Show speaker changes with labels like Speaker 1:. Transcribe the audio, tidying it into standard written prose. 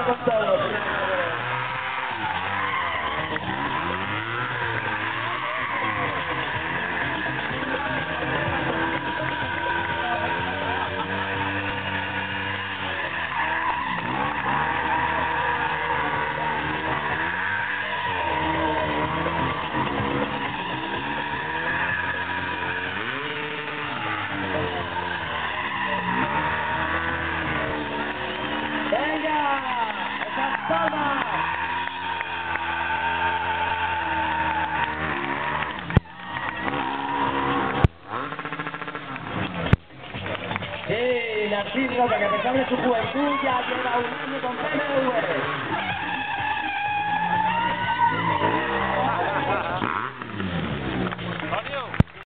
Speaker 1: con todo. ¡Venga! ¡Esas palmas! Sí, Narciso, que a pesar de su juventud ya lleva un año con BMW.